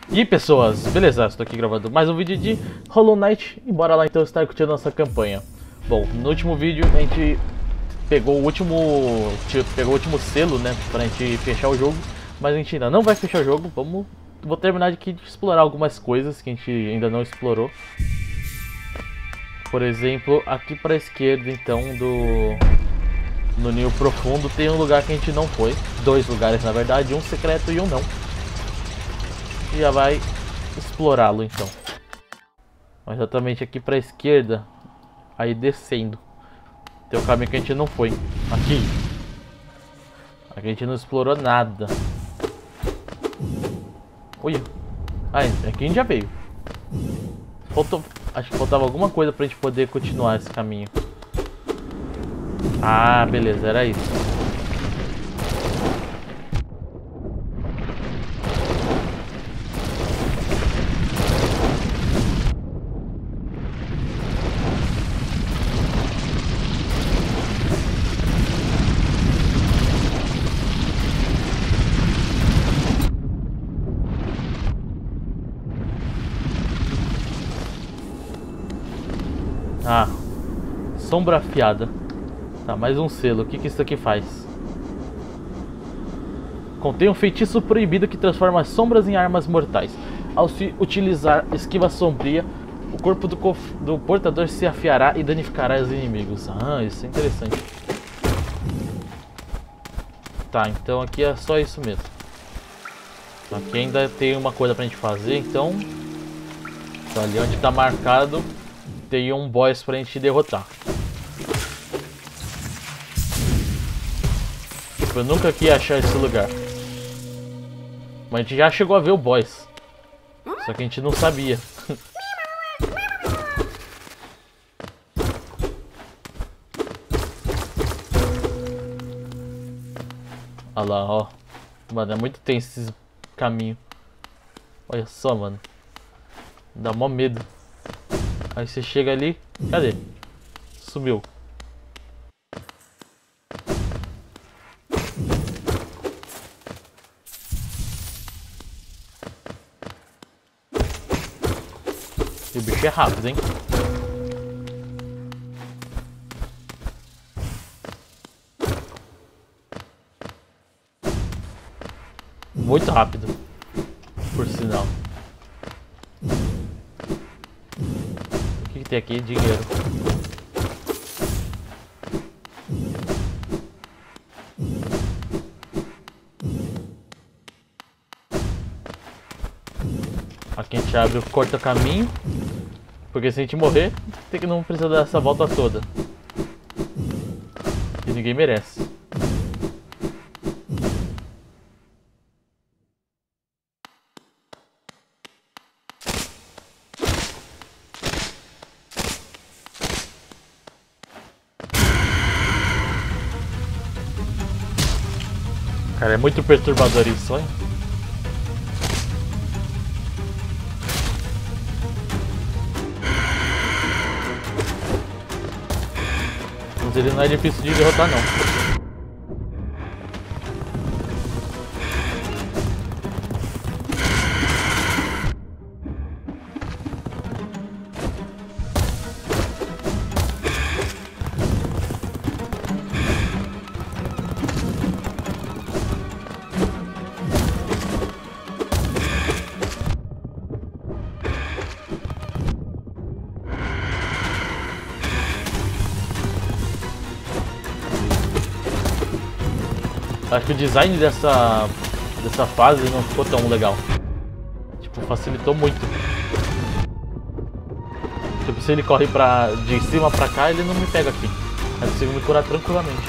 E pessoas, beleza? Estou aqui gravando mais um vídeo de Hollow Knight e bora lá então estar curtindo a nossa campanha. Bom, no último vídeo a gente pegou o último selo, né, pra gente fechar o jogo, mas a gente ainda não vai fechar o jogo. Vou terminar aqui de explorar algumas coisas que a gente ainda não explorou. Por exemplo, aqui para a esquerda então no Ninho Profundo tem um lugar que a gente não foi, dois lugares na verdade, um secreto e um não. E já vai explorá-lo então. Exatamente aqui para a esquerda, aí descendo, tem um caminho que a gente não foi. Aqui a gente não explorou nada. Ui, aqui a gente já veio. Acho que faltava alguma coisa pra gente poder continuar esse caminho. Ah, beleza, era isso. Ah, sombra afiada. Tá, mais um selo. O que isso aqui faz? Contém um feitiço proibido que transforma as sombras em armas mortais. Ao se utilizar esquiva sombria, o corpo do portador se afiará e danificará os inimigos. Ah, isso é interessante. Tá, então aqui é só isso mesmo. Aqui ainda tem uma coisa pra gente fazer, então ali onde tá marcado tem um boss pra gente derrotar. Tipo, eu nunca quis achar esse lugar. Mas a gente já chegou a ver o boss. Só que a gente não sabia. Olha lá, ó. Mano, é muito tenso esse caminho. Olha só, mano. Dá mó medo. Aí você chega ali. Cadê? Sumiu. E o bicho é rápido, hein? Muito rápido, por sinal. O que tem aqui? Dinheiro. Aqui a gente abre o corta-caminho. Porque se a gente morrer, tem que não precisa dar essa volta toda. E ninguém merece. Cara, é muito perturbador isso, olha. Mas ele não é difícil de derrotar não. Acho que o design dessa fase não ficou tão legal. Tipo, facilitou muito. Tipo, se ele corre de cima pra cá, ele não me pega aqui. Eu consigo me curar tranquilamente.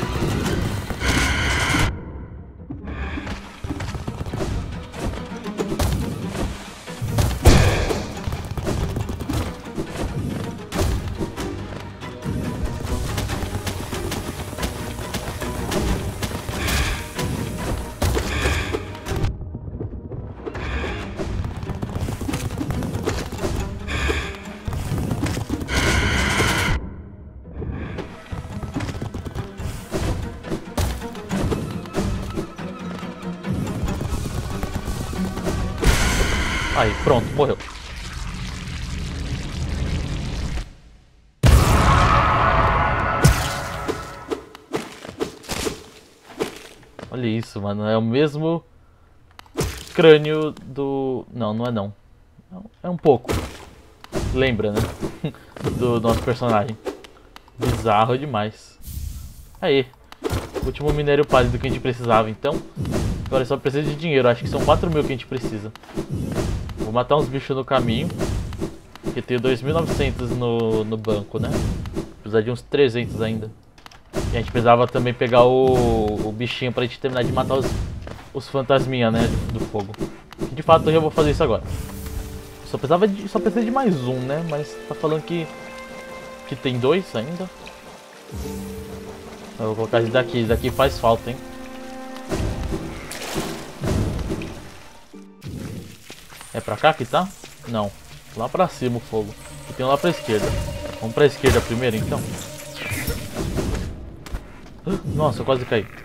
Aí, pronto, morreu. Olha isso, mano. É o mesmo crânio do... Não, não é não. É um pouco. Lembra, né? Do nosso personagem. Bizarro demais. Aí. Último minério pálido que a gente precisava, então. Agora só precisa de dinheiro. Acho que são 4 mil que a gente precisa. Vou matar uns bichos no caminho. Porque tenho 2.900 no banco, né? Precisa de uns 300 ainda. E a gente precisava também pegar o bichinho pra gente terminar de matar os fantasminha, né? Do fogo. De fato, eu já vou fazer isso agora. Só precisa de mais um, né? Mas tá falando que tem 2 ainda. Eu vou colocar esse daqui faz falta, hein? É pra cá que tá? Não. Lá pra cima o fogo. E tem um lá pra esquerda. Vamos pra esquerda primeiro, então. Nossa, eu quase caí.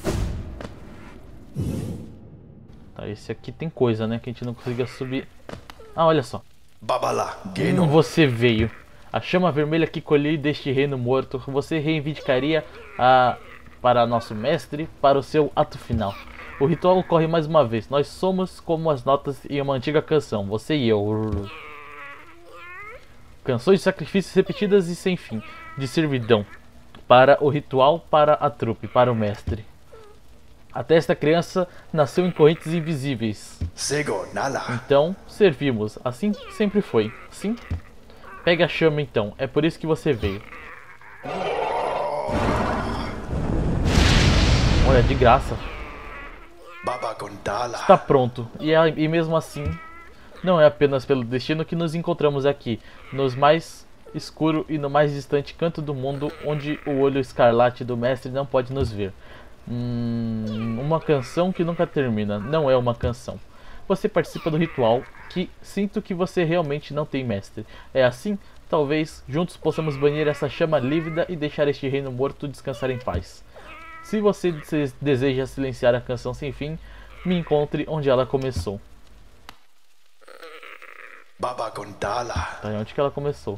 Tá, esse aqui tem coisa, né? Que a gente não conseguia subir. Ah, olha só. Babala, Você veio. A chama vermelha que colhi deste reino morto, você reivindicaria para nosso mestre, para o seu ato final. O ritual ocorre mais uma vez. Nós somos como as notas em uma antiga canção, você e eu. Canções de sacrifícios repetidas e sem fim, de servidão. Para o ritual, para a trupe, para o mestre. Até esta criança nasceu em correntes invisíveis. Sego nala. Então, servimos. Assim sempre foi. Sim? Pegue a chama então. É por isso que você veio. Olha, de graça. Baba Gondala. Está pronto. E mesmo assim, não é apenas pelo destino que nos encontramos aqui. Nos mais escuro e no mais distante canto do mundo, onde o olho escarlate do mestre não pode nos ver. Uma canção que nunca termina. Não é uma canção. Você participa do ritual que sinto que você realmente não tem mestre. É assim? Talvez juntos possamos banir essa chama lívida e deixar este reino morto descansar em paz. Se você deseja silenciar a canção sem fim, me encontre onde ela começou. Baba Gondala. Tá, onde que ela começou?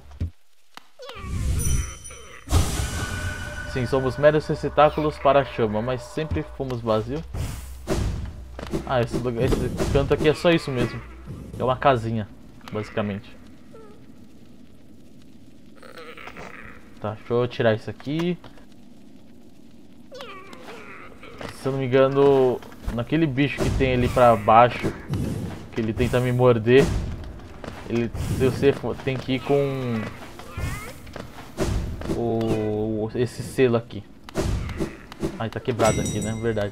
Sim, somos meros receptáculos para a chama, mas sempre fomos vazios. Ah, esse canto aqui é só isso mesmo. É uma casinha, basicamente. Tá, deixa eu tirar isso aqui. Se eu não me engano, naquele bicho que tem ali pra baixo, que ele tenta me morder, você tem que ir com esse selo aqui. Ai, tá quebrado aqui, né? Verdade.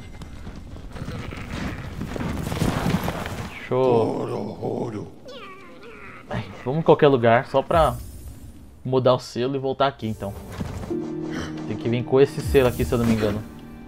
Show. Ai, vamos em qualquer lugar, só pra mudar o selo e voltar aqui, então. Tem que vir com esse selo aqui, se eu não me engano.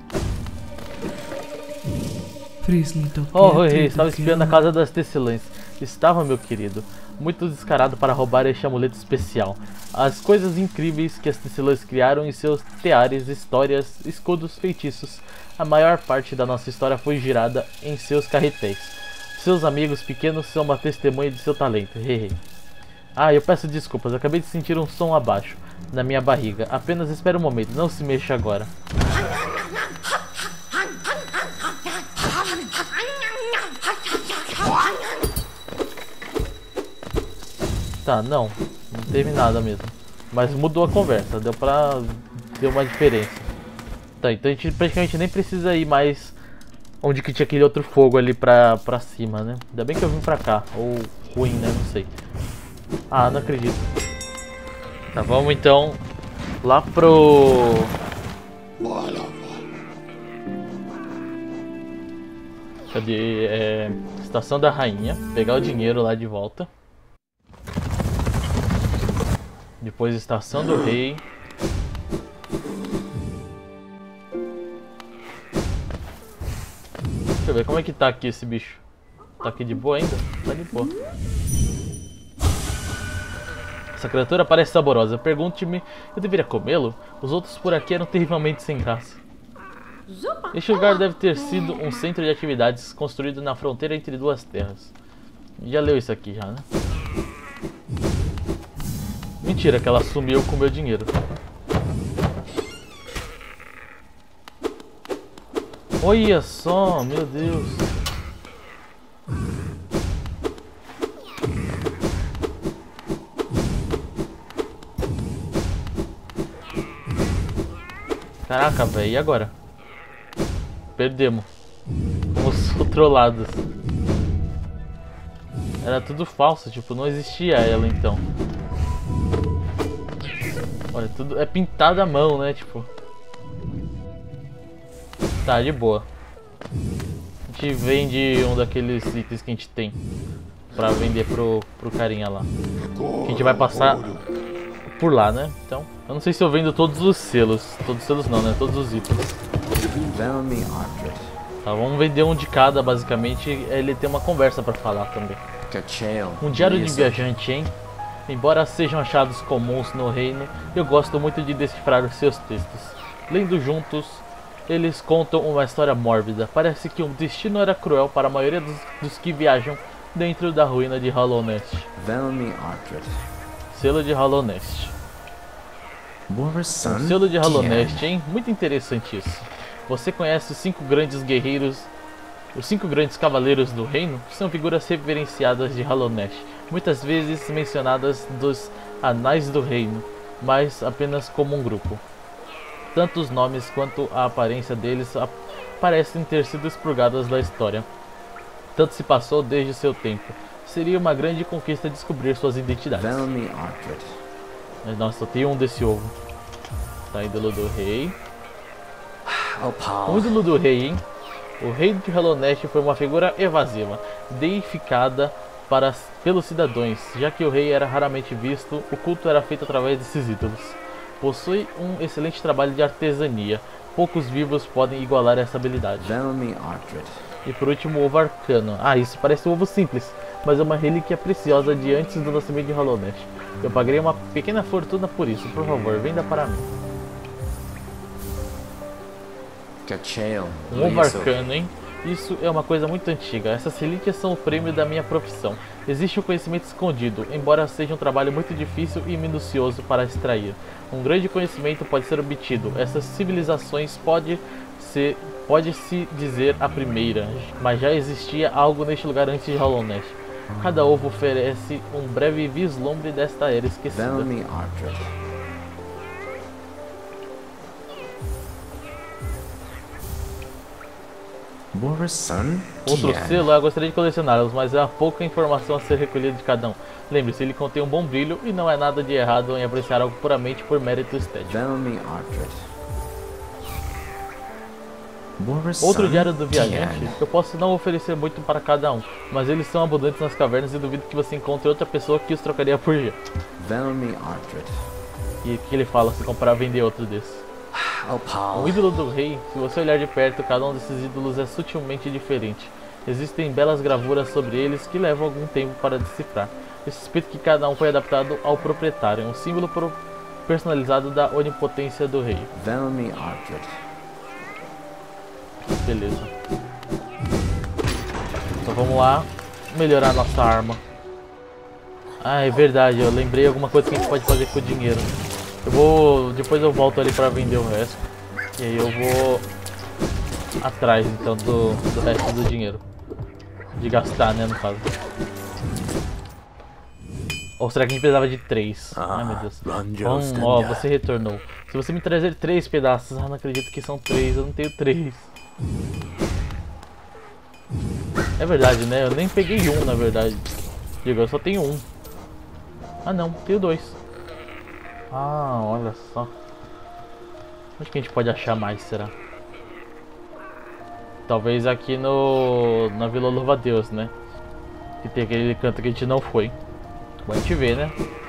Oh, rei, estava espiando a casa das tecelãs. Estava, meu querido, muito descarado para roubar este amuleto especial. As coisas incríveis que as tecelãs criaram em seus teares, histórias, escudos, feitiços. A maior parte da nossa história foi girada em seus carretéis. Seus amigos pequenos são uma testemunha de seu talento. Hehe. Ah, eu peço desculpas, acabei de sentir um som abaixo, na minha barriga. Apenas espere um momento, não se mexa agora. Tá, não teve nada mesmo. Mas mudou a conversa, deu uma diferença. Tá, então a gente praticamente nem precisa ir mais onde que tinha aquele outro fogo ali pra cima, né? Ainda bem que eu vim pra cá, ou ruim, né? Não sei. Ah, não acredito. Tá, vamos então lá pro... Cadê? Estação da Rainha. Pegar o dinheiro lá de volta. Depois Estação do Rei. Deixa eu ver como é que tá aqui esse bicho. Tá aqui de boa ainda? Tá de boa. Essa criatura parece saborosa. Pergunte-me, eu deveria comê-lo? Os outros por aqui eram terrivelmente sem graça. Este lugar deve ter sido um centro de atividades construído na fronteira entre duas terras. Já leu isso aqui já, né? Mentira, que ela sumiu com o meu dinheiro. Olha só, meu Deus. Caraca, velho, e agora? Perdemos. Fomos trollados. Era tudo falso, tipo, não existia ela então. Olha, tudo é pintado à mão, né, tipo. Tá, de boa. A gente vende um daqueles itens que a gente tem pra vender pro carinha lá. A gente vai passar por lá, né? Então, eu não sei se eu vendo todos os selos. Todos os selos não, né? Todos os itens. Tá, vamos vender um de cada, basicamente. Ele tem uma conversa pra falar também. Um diário de viajante, hein? Embora sejam achados comuns no reino, eu gosto muito de decifrar os seus textos. Lendo juntos, eles contam uma história mórbida. Parece que o destino era cruel para a maioria dos que viajam dentro da ruína de Hallownest. Selo de Hallownest. Um selo de Hallownest, hein? Muito interessante isso. Você conhece os 5 grandes guerreiros, os 5 grandes cavaleiros do reino? São figuras reverenciadas de Hallownest, muitas vezes mencionadas dos anais do reino, mas apenas como um grupo. Tanto os nomes quanto a aparência deles parecem ter sido expurgadas da história. Tanto se passou desde seu tempo. Seria uma grande conquista descobrir suas identidades. Nossa, só tem um desse ovo. Tá, ídolo do rei. O ídolo do rei, hein? O rei de Hallownest foi uma figura evasiva, deificada pelos cidadãos. Já que o rei era raramente visto, o culto era feito através desses ídolos. Possui um excelente trabalho de artesania. Poucos vivos podem igualar essa habilidade. E por último, o ovo arcano. Ah, isso parece um ovo simples, mas é uma relíquia preciosa de antes do nascimento de Hallownest. Eu pagarei uma pequena fortuna por isso. Por favor, venda para mim. Um ovo arcano, hein? Isso é uma coisa muito antiga. Essas relíquias são o prêmio da minha profissão. Existe um conhecimento escondido, embora seja um trabalho muito difícil e minucioso para extrair. Um grande conhecimento pode ser obtido. Essas civilizações pode-se dizer a primeira, mas já existia algo neste lugar antes de Hallownest. Cada ovo oferece um breve vislumbre desta era esquecida. Outro selo, eu gostaria de colecioná-los, mas há pouca informação a ser recolhida de cada um. Lembre-se, ele contém um bom brilho e não é nada de errado em apreciar algo puramente por mérito estético. Outro diário do viajante. Eu posso não oferecer muito para cada um, mas eles são abundantes nas cavernas e duvido que você encontre outra pessoa que os trocaria por G. E que ele fala se comprar vender outro desses. O ídolo do rei, se você olhar de perto, cada um desses ídolos é sutilmente diferente. Existem belas gravuras sobre eles que levam algum tempo para decifrar. Eu suspeito que cada um foi adaptado ao proprietário, um símbolo personalizado da onipotência do rei. Beleza. Então vamos lá melhorar nossa arma. Ah, é verdade, eu lembrei alguma coisa que a gente pode fazer com o dinheiro. Depois eu volto ali pra vender o resto. E aí eu vou atrás então do resto do dinheiro. De gastar, né, no caso. Ou será que a gente precisava de 3? Ai meu Deus. Ó, você retornou. Se você me trazer 3 pedaços, não acredito que são 3, eu não tenho 3. É verdade, né? Eu nem peguei um, na verdade. Digo, eu só tenho um. Ah não, tenho 2. Ah, olha só. Onde que a gente pode achar mais, será? Talvez aqui na Vila Louva-a-Deus, né? Que tem aquele canto que a gente não foi. Bom, a gente vê, né?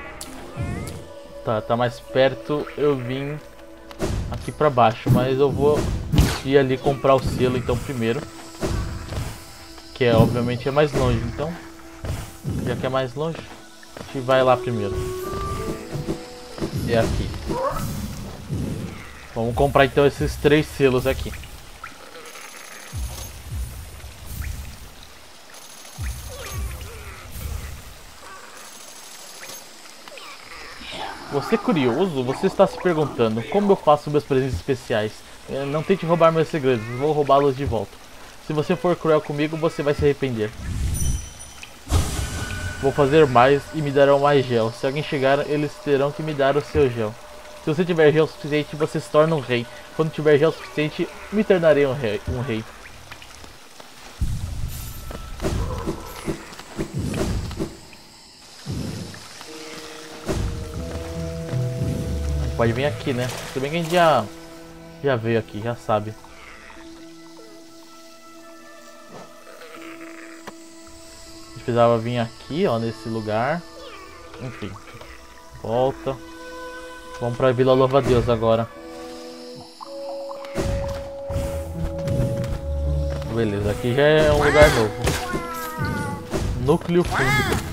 Tá mais perto, eu vim aqui pra baixo, mas eu vou ir ali comprar o selo então primeiro. Que é, obviamente é mais longe, então já que é mais longe, a gente vai lá primeiro. É aqui. Vamos comprar então esses 3 selos aqui. Você é curioso? Você está se perguntando como eu faço meus presentes especiais? Não tente roubar meus segredos, vou roubá-los de volta. Se você for cruel comigo, você vai se arrepender. Vou fazer mais e me darão mais gel. Se alguém chegar, eles terão que me dar o seu gel. Se você tiver gel suficiente, você se torna um rei. Quando tiver gel suficiente, me tornarei um rei. Pode vir aqui, né? Se bem que a gente já veio aqui, já sabe. A gente precisava vir aqui, ó, nesse lugar. Enfim. Volta. Vamos pra Vila Louva-a-Deus agora. Beleza, aqui já é um lugar novo. Núcleo Fundo.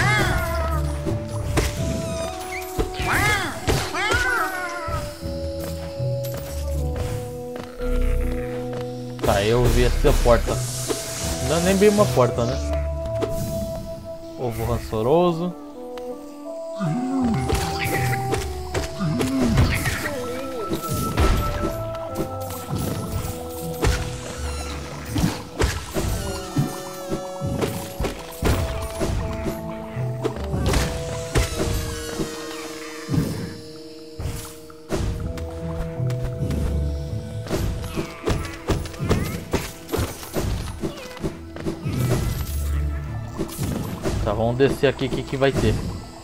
Tá, eu vi essa porta. Não é nem bem uma porta, né? Ovo rançoroso. Tá, vamos descer aqui, o que vai ter?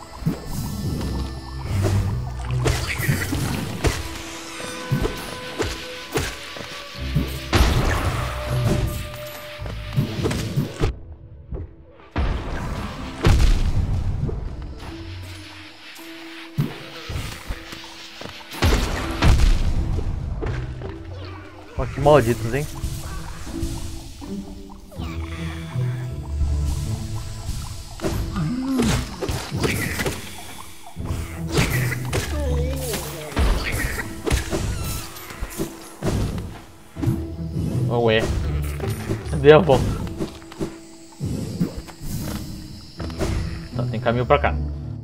Ó, que malditos, hein? Ué, deu a volta. Tá, tem caminho pra cá.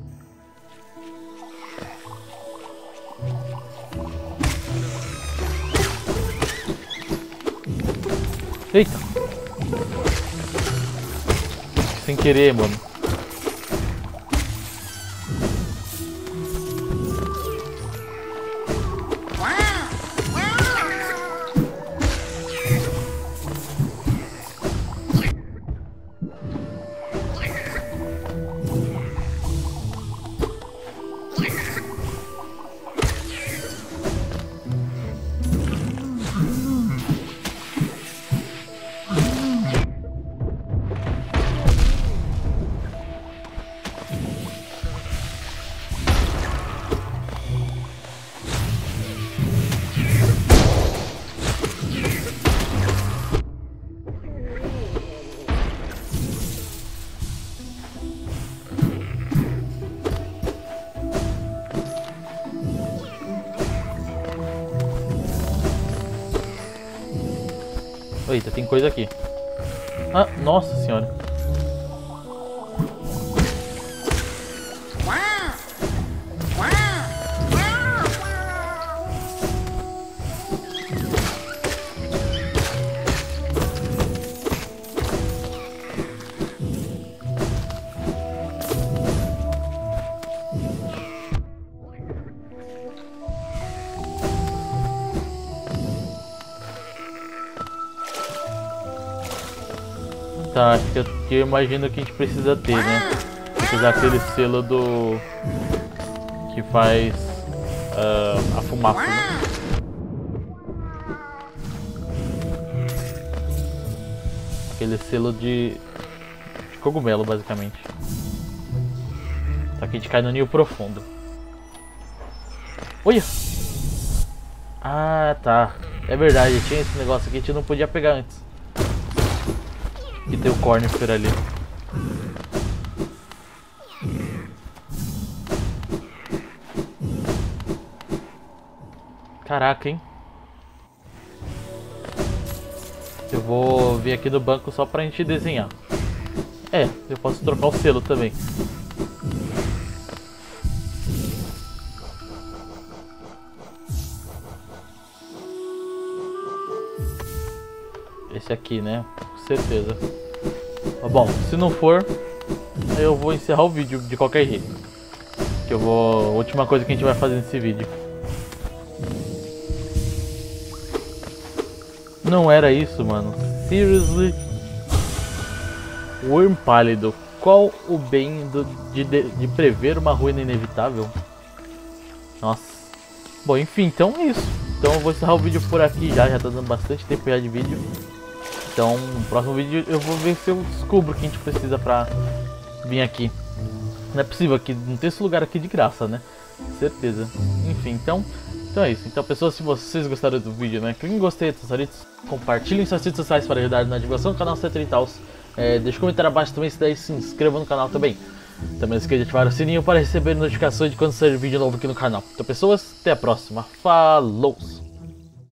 Eita! Sem querer, mano. Eita, tem coisa aqui. Ah, nossa senhora. Tá, acho que eu imagino que a gente precisa ter, né? Precisa aquele selo do... que faz a fumaça, né? Aquele selo de cogumelo, basicamente. Só que a gente cai no Nil Profundo. Olha! Ah, tá. É verdade, tinha esse negócio aqui, a gente não podia pegar antes. E tem o Cornifer ali. Caraca, hein? Eu vou vir aqui no banco só pra gente desenhar. É, eu posso trocar o selo também. esse aqui, né? Com certeza. Bom, se não for, eu vou encerrar o vídeo de qualquer jeito. Que eu vou... A última coisa que a gente vai fazer nesse vídeo. Não era isso, mano. Seriously? Worm pálido. Qual o bem de prever uma ruína inevitável? Nossa. Bom, enfim, então é isso. Então eu vou encerrar o vídeo por aqui já. Já tá dando bastante tempo já de vídeo. Então, no próximo vídeo eu vou ver se eu descubro o que a gente precisa pra vir aqui. Não é possível que não tem esse lugar aqui de graça, né? Certeza. Enfim, então é isso. Então, pessoas, se vocês gostaram do vídeo, né? Cliquem em gostei, compartilhem em suas redes sociais para ajudar na divulgação do canal C30 e tal. Deixa um comentário abaixo também, se daí se inscreva no canal também. Também não esqueça de ativar o sininho para receber notificações de quando sair vídeo novo aqui no canal. Então, pessoas, até a próxima. Falou!